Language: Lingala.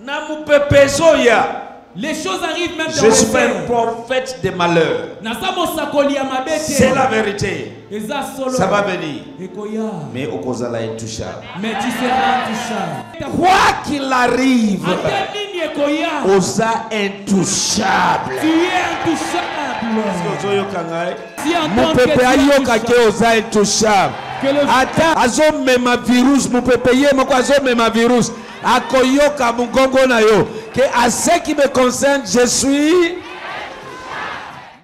Les choses arrivent même dans je suis pas un prophète de malheur. C'est la vérité. Ça va venir. Mais au Kozala est touchable. Mais tu seras intouchable. Quoi qu'il arrive, Osa intouchable. Tu es intouchable. Mon pépé ayoka ke Osa intouchable. Ata azo mema virus, mon pépé yemoko azo mema virus. Akoyoka mungongo na yo. Que à ce qui me concerne, je suis